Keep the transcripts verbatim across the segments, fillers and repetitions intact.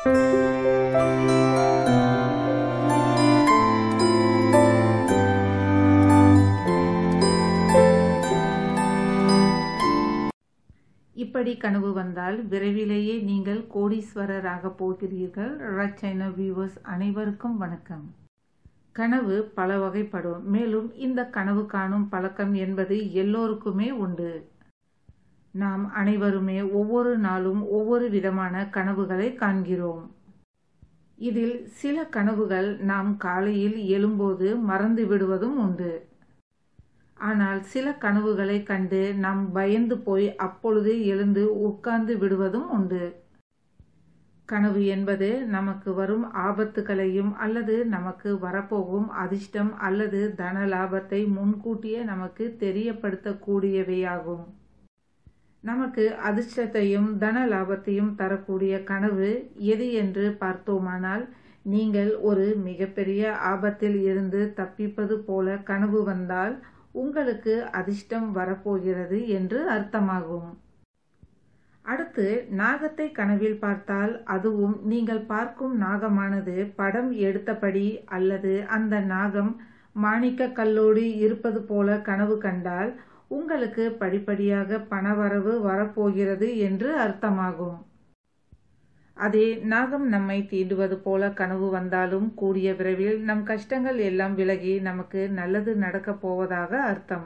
இப்படி கனவு வந்தால் விரைவிலேயே நீங்கள் கோடீஸ்வரராக போகிறீர்கள். ரெட் சைனா வியூவர்ஸ் அனைவருக்கும் வணக்கம். கனவு பல வகைப்படும். மேலும் இந்த கனவு காணும் பழக்கம் என்பது எல்லோருக்குமே உண்டு. நாம் அனைவருமே ஒவ்வொரு நாளும் ஒவ்வொரு விதமான கனவுகளை காண்கிறோம். இதில் சில கனவுகள் நாம் காலையில் எழும்போது மறந்து விடுவதும் உண்டு. ஆனால் சில கனவுகளை கண்டு நாம் பயந்து போய் அப்பொழுது எழுந்து உட்கார்ந்து விடுவதும் உண்டு. கனவு என்பது நமக்கு வரும் ஆபத்துகளையும் அல்லது நமக்கு வரப்போகும் அதிர்ஷ்டம் அல்லது தன லாபத்தை முன்கூட்டியே நமக்கு தெரியப்படுத்தக்கூடியவையாகும். நமக்கு அதிர்ஷ்டத்தையும் தன லாபத்தையும் தரக்கூடிய கனவு எது என்று பார்த்தோமானால், நீங்கள் ஒரு மிகப்பெரிய ஆபத்தில் இருந்து தப்பிப்பது போல கனவு வந்தால் உங்களுக்கு அதிர்ஷ்டம் வரப்போகிறது என்று அர்த்தமாகும். அடுத்து, நாகத்தை கனவில் பார்த்தால், அதுவும் நீங்கள் பார்க்கும் நாகமானது படம் எடுத்தபடி அல்லது அந்த நாகம் மாணிக்க கல்லோடு இருப்பது போல கனவு கண்டால் உங்களுக்கு படிப்படியாக பணவரவு வரப்போகிறது என்று அர்த்தமாகும். அதே நாகம் நம்மை தீண்டுவது போல கனவு வந்தாலும் கூடிய விரைவில் நம் கஷ்டங்கள் எல்லாம் விலகி நமக்கு நல்லது நடக்கப் போவதாக அர்த்தம்.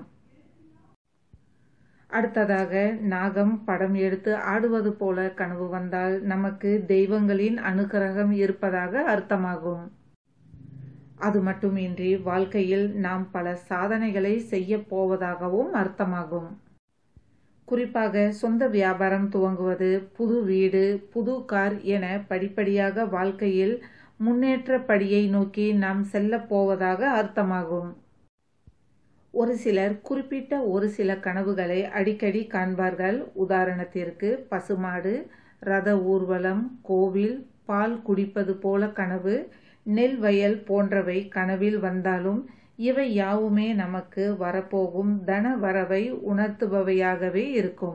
அடுத்ததாக, நாகம் படம் எடுத்து ஆடுவது போல கனவு வந்தால் நமக்கு தெய்வங்களின் அனுகிரகம் இருப்பதாக அர்த்தமாகும். அது மட்டுமின்றி வாழ்க்கையில் நாம் பல சாதனைகளை செய்ய போவதாகவும் அர்த்தமாகும். குறிப்பாக சொந்த வியாபாரம் துவங்குவது, புது வீடு, புது கார் என படிப்படியாக வாழ்க்கையில் முன்னேற்ற படியை நோக்கி நாம் செல்ல போவதாக அர்த்தமாகும். ஒரு சிலர் குறிப்பிட்ட ஒரு சில கனவுகளை அடிக்கடி காண்பார்கள். உதாரணத்திற்கு, பசுமாடு, ரத ஊர்வலம், கோவில், பால் குடிப்பது போல கனவு, நெல் வயல் போன்றவை கனவில் வந்தாலும் இவை யாவுமே நமக்கு வரப்போகும் தன வரவை உணர்த்துபவையாகவே இருக்கும்.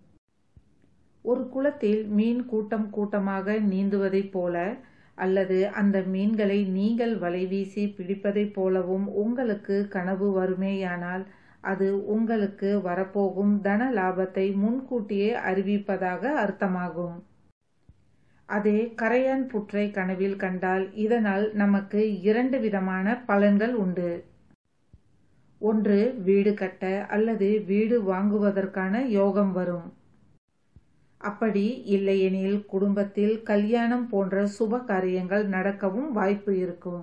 ஒரு குளத்தில் மீன் கூட்டம் கூட்டமாக நீந்துவதைப் போல அல்லது அந்த மீன்களை நீங்கள் வலைவீசி பிடிப்பதைப் போலவும் உங்களுக்கு கனவு வருமேயானால் அது உங்களுக்கு வரப்போகும் தன லாபத்தை முன்கூட்டியே அறிவிப்பதாக அர்த்தமாகும். அதே கரையான் புற்றை கனவில் கண்டால் இதனால் நமக்கு இரண்டு விதமான பலன்கள் உண்டு. ஒன்று, வீடு கட்ட அல்லது வீடு வாங்குவதற்கான யோகம் வரும். அப்படி இல்லையெனில் குடும்பத்தில் கல்யாணம் போன்ற சுப காரியங்கள் நடக்கவும் வாய்ப்பு இருக்கும்.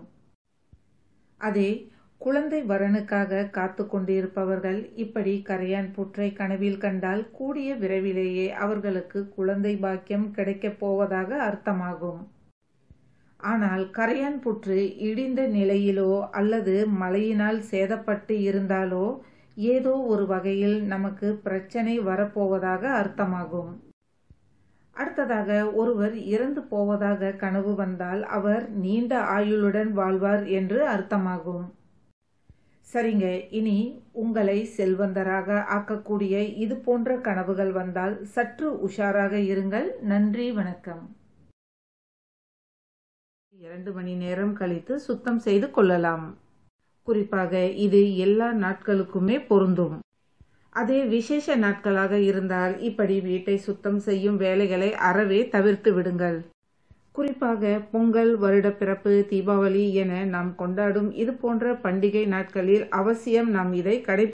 அதே குழந்தை வரனுக்காக காத்து கொண்டிருப்பவர்கள் இப்படி கரையான் புற்றை கனவில் கண்டால் கூடிய விரைவிலேயே அவர்களுக்கு குழந்தை பாக்கியம் கிடைக்கப் போவதாக அர்த்தமாகும். ஆனால் கரையான் புற்று இடிந்த நிலையிலோ அல்லது மழையினால் சேதப்பட்டு இருந்தாலோ ஏதோ ஒரு வகையில் நமக்கு பிரச்சனை வரப்போவதாக அர்த்தமாகும். அடுத்ததாக, ஒருவர் இறந்து போவதாக கனவு வந்தால் அவர் நீண்ட ஆயுளுடன் வாழ்வார் என்று அர்த்தமாகும். சரிங்க, இனி உங்களை செல்வந்தராக ஆக்கக்கூடிய இது போன்ற கனவுகள் வந்தால் சற்று உஷாராக இருங்கள். நன்றி, வணக்கம். இரண்டு மணி நேரம் கழித்து சுத்தம் செய்து கொள்ளலாம். குறிப்பாக இது எல்லா நாட்களுக்குமே பொருந்தும். அதே விசேஷ நாட்களாக இருந்தால் இப்படி வீட்டை சுத்தம் செய்யும் வேலைகளை அறவே தவிர்த்து விடுங்கள். குறிப்பாக பொங்கல், வருடப்பிறப்பு, தீபாவளி என நாம் கொண்டாடும் இது போன்ற பண்டிகை நாட்களில் அவசியம் நாம் இதை கடை